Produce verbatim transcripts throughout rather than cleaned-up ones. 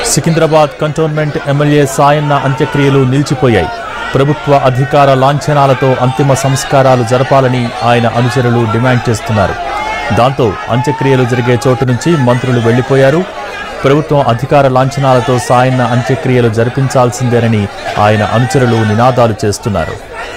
Secunderabad cantonment MLA Sayanna అంత్యక్రియలు నిలిచిపోయాయి. ప్రభుత్వ అధికార లాంఛనాలతో అంతిమ సంస్కారాలు జరపాలని ఆయన అనుచరులు డిమాండ్ చేస్తున్నారు. దాంతో అంత్యక్రియలు జరిగే చోటు నుంచి మంత్రులు వెళ్లిపోయారు. ప్రభుత్వం అధికార లాంఛనాలతో సాయన్న అంత్యక్రియలు జరిపించాల్సిందేనని ఆయన అనుచరులు నినాదాలు చేస్తున్నారు.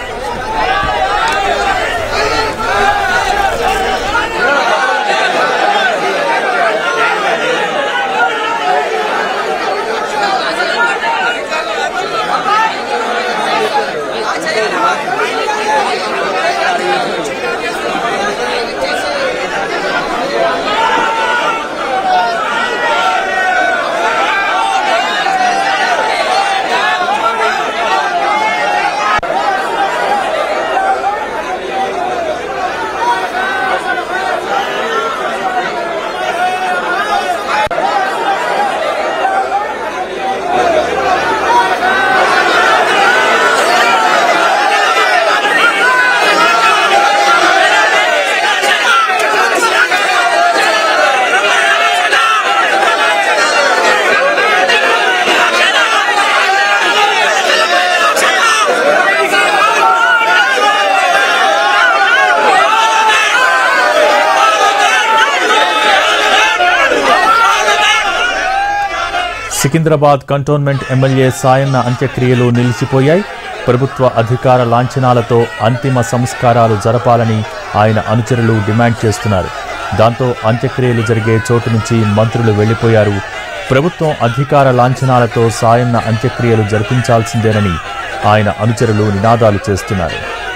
సికింద్రాబాద్ కంటోన్మెంట్ ఎమ్మెల్యే సాయన్న అంత్యక్రియలు నిలిచిపోయాయి. ప్రభుత్వ అధికార లాంఛనాలతో అంతిమ సంస్కారాలు జరపాలని ఆయన అనుచరులు డిమాండ్ చేస్తున్నారు. దాంతో అంత్యక్రియలు జరిగే చోటు నుంచి మంత్రులు వెళ్లిపోయారు. ప్రభుత్వం అధికార లాంఛనాలతో సాయన్న అంత్యక్రియలు జరిపించాల్సిందేనని ఆయన అనుచరులు నినాదాలు చేస్తున్నారు.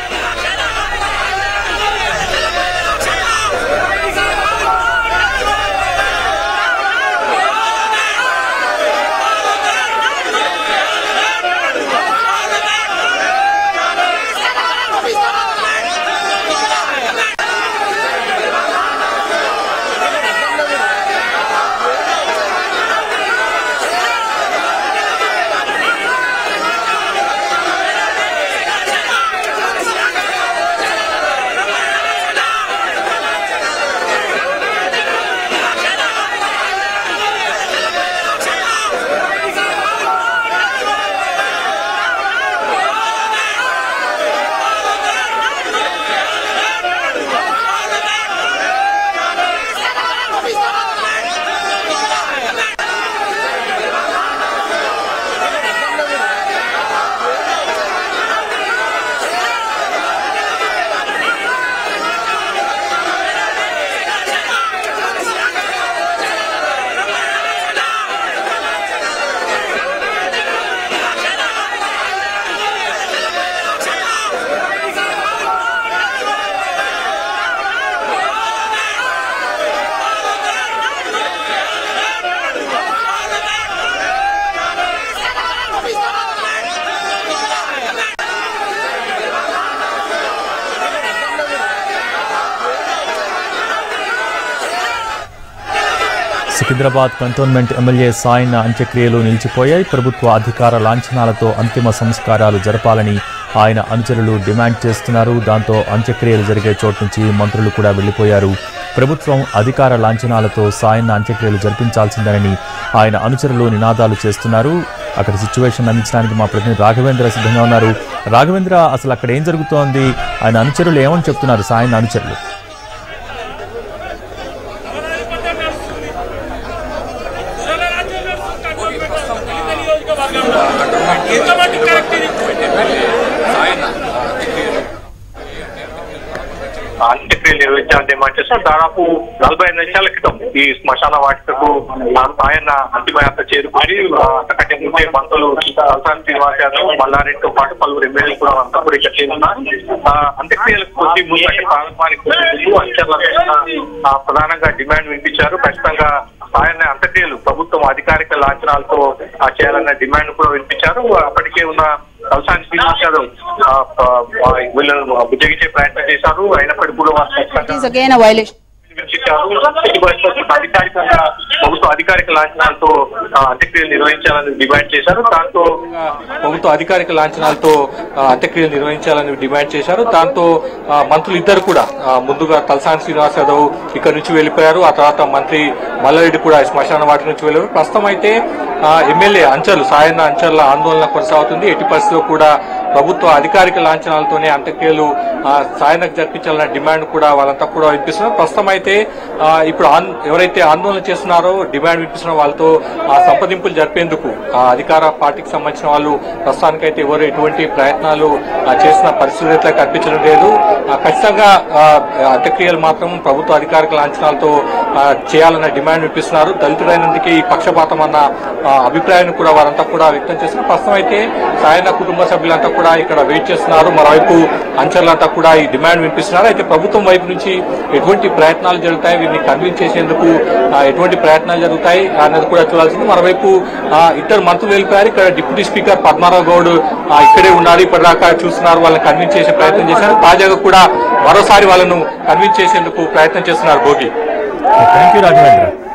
సికింద్రాబాద్ కంటోన్మెంట్ ఎమ్మెల్యే సాయన్న అంత్యక్రియలు నిలిచిపోయాయి. ప్రభుత్వ అధికార లాంఛనాలతో అంతిమ సంస్కారాలు జరపాలని ఆయన అనుచరులు డిమాండ్ చేస్తున్నారు. దాంతో అంత్యక్రియలు జరిగే చోటు నుంచి మంత్రులు కూడా వెళ్లిపోయారు. ప్రభుత్వం అధికార లాంఛనాలతో సాయన్న అంత్యక్రియలు జరిపించాల్సిందేనని ఆయన అనుచరులు నినాదాలు చేస్తున్నారు. అక్కడ సిచ్యువేషన్ అందించడానికి మా ప్రతినిధి రాఘవేంద్ర సిద్ధంగా ఉన్నారు. రాఘవేంద్ర, అసలు అక్కడ ఏం జరుగుతోంది? ఆయన అనుచరులు ఏమని చెప్తున్నారు? సాయన్న అనుచరులు అంత్యక్రియలు నిర్వహించాలని డిమాండ్ చేస్తున్నారు. దాదాపు నలభై ఐదు నిమిషాల క్రితం ఈ శ్మశాన వాటికకు ఆయన అంతిమయాత్ర చేరుకుని అంతకంటే ముందే మంత్రులు తలసాని శ్రీనివాస్ యాదవ్, మల్లారెడ్డితో పాటు పలువురు ఎమ్మెల్యేలు కూడా అంతా కూడా ఇక్కడ చేరున్నారు. అంత్యక్రియలకు కొద్ది ముందు అంటే ప్రారంభానికి ముందు అంచనా ప్రధానంగా డిమాండ్ వినిపించారు. ఖచ్చితంగా ఆయన అంత్యక్రియలు ప్రభుత్వం అధికారిక లాంఛనాలతో చేయాలన్న డిమాండ్ కూడా వినిపించారు. అప్పటికే ఉన్న తలసాని శ్రీనివాస్ యాదవ్ వీళ్ళను బుజ్జగించే ప్రయత్నం చేశారు. అయినప్పటికీ కూడా విమర్శించారు. అధికారికంగా ప్రభుత్వ అధికారిక లాంఛనాలతో అంత్యక్రియలు నిర్వహించాలని డిమాండ్ చేశారు. దాంతో ప్రభుత్వ అధికారిక లాంఛనాలతో అంత్యక్రియలు నిర్వహించాలని డిమాండ్ చేశారు. దాంతో మంత్రులు ఇద్దరు కూడా ముందుగా తలసాని శ్రీనివాస్ యాదవ్ ఇక్కడ నుంచి వెళ్లిపోయారు. ఆ తర్వాత మంత్రి మల్లారెడ్డి కూడా శ్మశాన వాటి నుంచి వెళ్లారు. ప్రస్తుతం అయితే ఎమ్మెల్యే అంచర్లు సాయన్న అంచర్ల ఆందోళన కొనసాగుతుంది. ఎట్టి పరిస్థితిలో కూడా ప్రభుత్వ అధికారిక లాంఛనాలతోనే అంత్యక్రియలు సాయనకు జరిపించాలన్న డిమాండ్ కూడా వాళ్ళంతా కూడా వినిపిస్తున్నారు. ప్రస్తుతం అయితే ఇప్పుడు ఎవరైతే ఆందోళన చేస్తున్నారో డిమాండ్ వినిపిస్తున్నారో వాళ్ళతో సంప్రదింపులు జరిపేందుకు అధికార పార్టీకి సంబంధించిన వాళ్ళు ప్రస్తుతానికైతే ఎవరు ఎటువంటి ప్రయత్నాలు చేసిన పరిస్థితులు అయితే కనిపించడం లేదు. ఖచ్చితంగా అంత్యక్రియలు మాత్రం ప్రభుత్వ అధికారిక లాంఛనాలతో చేయాలన్న డిమాండ్ వినిపిస్తున్నారు. దళితుడైనందుకు ఈ పక్షపాతం అన్న అభిప్రాయాన్ని కూడా వారంతా కూడా వ్యక్తం చేస్తున్నారు. ప్రస్తుతం అయితే సాయన కుటుంబ సభ్యులంతా కూడా ఇక్కడ వెయిట్ చేస్తున్నారు. మరోవైపు అంచర్లంతా కూడా ఈ డిమాండ్ వినిపిస్తున్నారు. అయితే ప్రభుత్వం వైపు నుంచి ఎటువంటి ప్రయత్నాలు జరుగుతాయి, వీరిని కన్విన్స్ చేసేందుకు ఎటువంటి ప్రయత్నాలు జరుగుతాయి అనేది కూడా చూడాల్సింది. మరోవైపు ఇద్దరు మంత్రులు వెళ్ళిపోయారు. ఇక్కడ డిప్యూటీ స్పీకర్ పద్మారావు గౌడ్ ఇక్కడే ఉన్నారు. ఇప్పటిదాకా చూస్తున్నారు, వాళ్ళని కన్విన్స్ చేసే ప్రయత్నం చేశారు. తాజాగా కూడా మరోసారి వాళ్ళను కన్విన్స్ చేసేందుకు ప్రయత్నం చేస్తున్నారు. Bhogi thank you Raghavendra.